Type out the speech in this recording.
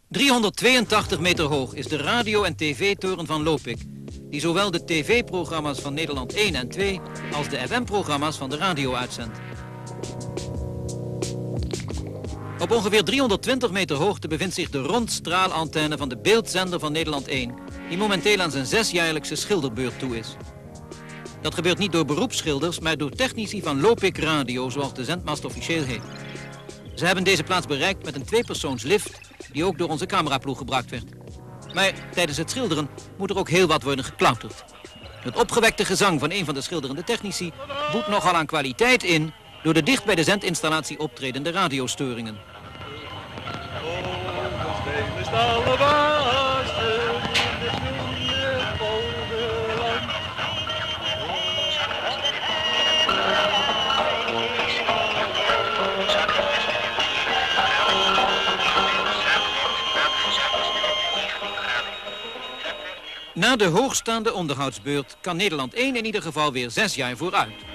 382 meter hoog is de radio- en tv-toren van Lopik, die zowel de tv-programma's van Nederland 1 en 2 als de FM-programma's van de radio uitzendt. Op ongeveer 320 meter hoogte bevindt zich de rondstraalantenne van de beeldzender van Nederland 1, die momenteel aan zijn 6-jaarlijkse schilderbeurt toe is. Dat gebeurt niet door beroepsschilders, maar door technici van Lopik Radio, zoals de zendmast officieel heet. Ze hebben deze plaats bereikt met een 2-persoons-lift die ook door onze cameraploeg gebruikt werd. Maar tijdens het schilderen moet er ook heel wat worden geklauterd. Het opgewekte gezang van een van de schilderende technici boet nogal aan kwaliteit in door de dicht bij de zendinstallatie optredende radiostoringen. Na de hoogstaande onderhoudsbeurt kan Nederland 1 in ieder geval weer 6 jaar vooruit.